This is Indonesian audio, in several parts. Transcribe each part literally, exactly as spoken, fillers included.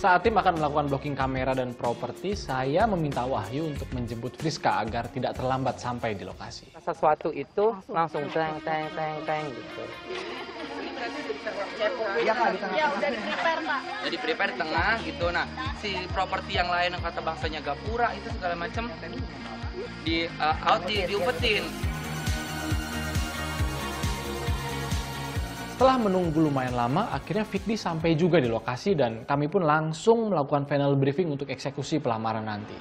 Saat tim akan melakukan blocking kamera dan properti, saya meminta Wahyu untuk menjemput Friska agar tidak terlambat sampai di lokasi. Sesuatu itu langsung teng teng teng teng gitu. Iya Kak, di tengah. Ya udah di prepare Pak. Jadi prepare di tengah gitu. Nah, si properti yang lain yang kata bangsanya gapura itu segala macam di uh, out di diumpetin. Setelah menunggu lumayan lama, akhirnya Fikdi sampai juga di lokasi dan kami pun langsung melakukan final briefing untuk eksekusi pelamaran nanti.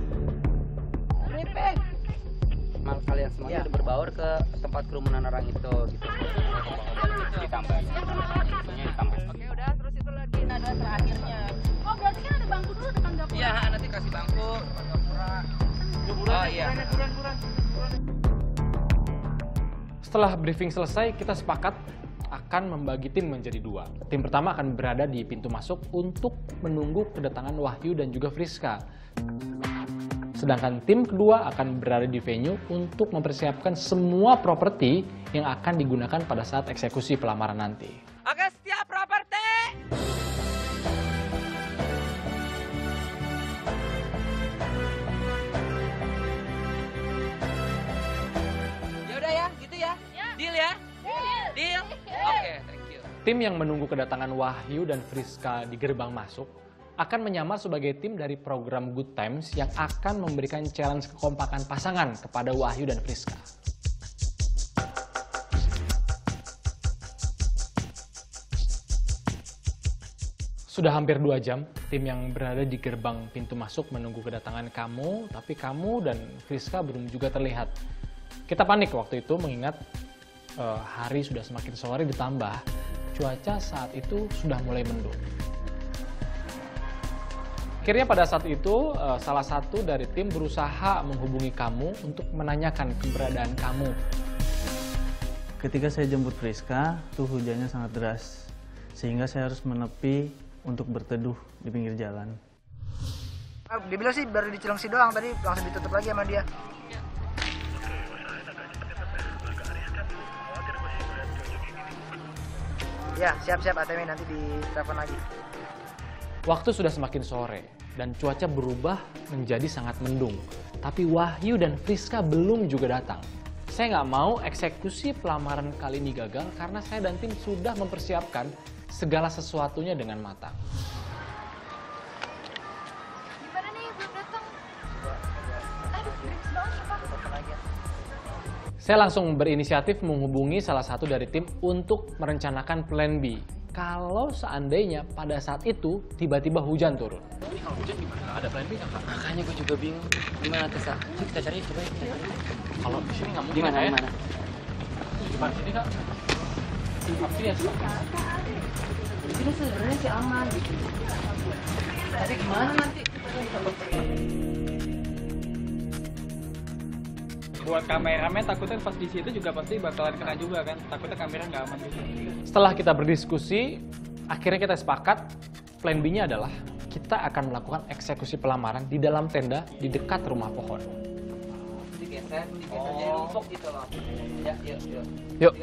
Mal kalian semuanya udah berbaur ke tempat kerumunan orang itu gitu. Ditambah. Itunya ditambah. Oke udah, terus itu lagi nada terakhirnya. Oh berarti kan ada bangku dulu depan gapura. Iya, nanti kasih bangku depan gapura. Oh iya. Setelah briefing selesai, kita sepakat akan membagi tim menjadi dua. Tim pertama akan berada di pintu masuk untuk menunggu kedatangan Wahyu dan juga Friska. Sedangkan tim kedua akan berada di venue untuk mempersiapkan semua properti yang akan digunakan pada saat eksekusi pelamaran nanti. Oke, setiap properti. Ya udah ya, gitu ya. Deal ya? Deal? Oke, thank you. Tim yang menunggu kedatangan Wahyu dan Friska di gerbang masuk akan menyamar sebagai tim dari program Good Times yang akan memberikan challenge kekompakan pasangan kepada Wahyu dan Friska. Sudah hampir dua jam, tim yang berada di gerbang pintu masuk menunggu kedatangan kamu, tapi kamu dan Friska belum juga terlihat. Kita panik waktu itu mengingat uh, hari sudah semakin sore ditambah cuaca saat itu sudah mulai mendung. Akhirnya pada saat itu, uh, salah satu dari tim berusaha menghubungi kamu untuk menanyakan keberadaan kamu. Ketika saya jemput Friska, tuh hujannya sangat deras, sehingga saya harus menepi untuk berteduh di pinggir jalan. Dia bilang sih baru di Cilengsi doang, tadi langsung ditutup lagi sama dia. Ya, siap-siap A T M nanti ditelepon lagi. Waktu sudah semakin sore dan cuaca berubah menjadi sangat mendung. Tapi Wahyu dan Friska belum juga datang. Saya nggak mau eksekusi pelamaran kali ini gagal karena saya dan tim sudah mempersiapkan segala sesuatunya dengan matang. Gimana nih belum datang? Aduh, gerimis banget Pak. Saya langsung berinisiatif menghubungi salah satu dari tim untuk merencanakan plan B. Kalau seandainya pada saat itu tiba-tiba hujan turun. Ini kalau hujan gimana? Nggak ada plan B nggak, Kak? Makanya gue juga bingung. Gimana Tessa? Yuk kita cari, coba kita cari. Kalau di sini nggak mungkin. Gimana? Ya? Gimana? Depan sini, Kak. Apa sih ya? Di sini sebenarnya sih aman gitu. Tapi gimana nanti? Buat kameramen takutnya pas di situ juga pasti bakalan kena juga kan, takutnya kamera nggak aman gitu. Setelah kita berdiskusi, akhirnya kita sepakat plan B-nya adalah kita akan melakukan eksekusi pelamaran di dalam tenda di dekat rumah pohon. Digeser, digeser jadi rumpuk gitu loh. Ya, yuk, yuk. Yuk.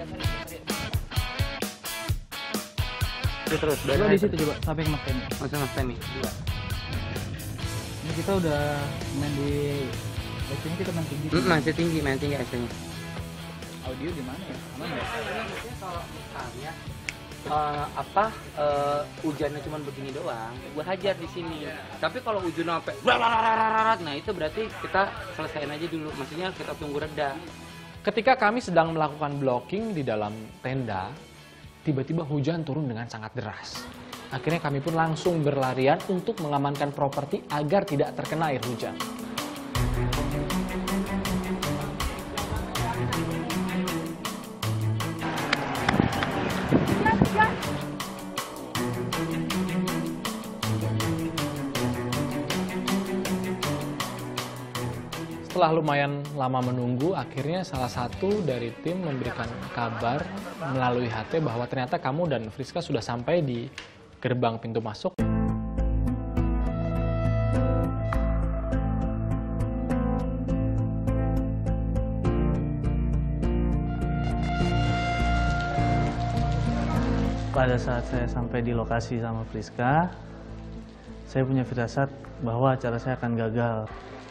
Terus, terus. Coba di situ coba sampai ke Mas Temi. Masuk Mas Temi. Dua. Ini kita udah main di sini kita main tinggi. Hmm, masih tinggi, masih tinggi aslinya. Audio di mana ya? Aman nggak? Kalau misalnya uh, apa uh, hujannya cuma begini doang, gue hajar di sini. Tapi kalau hujannya sampai nah itu berarti kita selesaiin aja dulu. Maksudnya kita tunggu reda. Ketika kami sedang melakukan blocking di dalam tenda, tiba-tiba hujan turun dengan sangat deras. Akhirnya kami pun langsung berlarian untuk mengamankan properti agar tidak terkena air hujan. Setelah lumayan lama menunggu, akhirnya salah satu dari tim memberikan kabar melalui H T bahwa ternyata kamu dan Friska sudah sampai di gerbang pintu masuk. Pada saat saya sampai di lokasi sama Friska, Saya punya firasat bahwa acara saya akan gagal.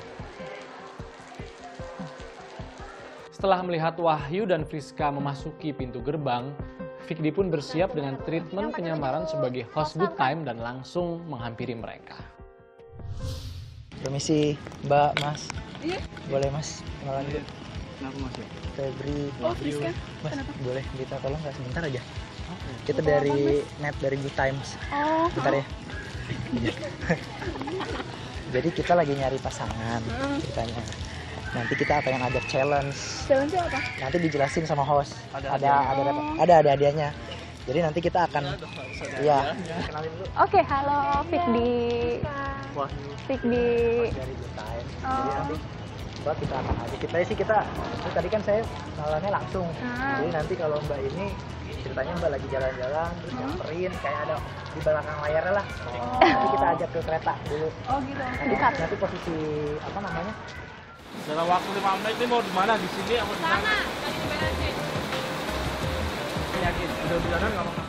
Setelah melihat Wahyu dan Friska memasuki pintu gerbang, Fikdi pun bersiap dengan treatment penyamaran sebagai host good time dan langsung menghampiri mereka. Permisi, Mbak, Mas. Iya. Boleh, Mas? Kenalan dulu. Kenapa Mas ya? Febri. Oh, Friska. Mas, Kenapa? boleh minta tolong nggak sebentar aja? Kita dari net dari Good Times. Oh. Bentar ya. Jadi kita lagi nyari pasangan ceritanya. Nanti kita pengen ajak challenge. Challenge apa? Nanti dijelasin sama host. Ada ada ada ada, Oh. ada, ada hadiahnya. Jadi nanti kita akan iya, kenalin dulu Oke, halo Fikdi. Wahyu Fikdi. dari Good Times. Jadi Oh. nanti Mbak kita akan ajak. Kita sih kita terus tadi kan saya kenalannya langsung. Ah. Jadi nanti kalau Mbak ini ceritanya Mbak lagi jalan-jalan terus nyamperin kayak ada di belakang layarnya lah. Nanti kita ajak ke kereta dulu. Oh gitu. Nanti, nanti posisi apa namanya? Dalam waktu lima menit ini mau di mana? Di sini apa di sana? Sana, tadi di B N C. Yakin, udah bulanan nggak apa-apa.